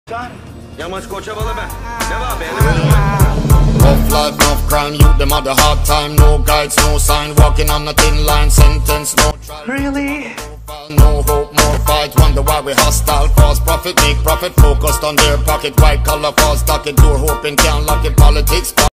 Yamaç Koçabalı ben. Ne var beğenemedin mi? Rough life, enough crime, youth them had a hard time. No guides, no sign, walking on a thin line. Sentence, no trial. Really? No hope, more fight. Wonder why we hostile. Cause profit, make profit. Focused on their pocket. White collar, false docket. Door hoping can't lock it. Politics.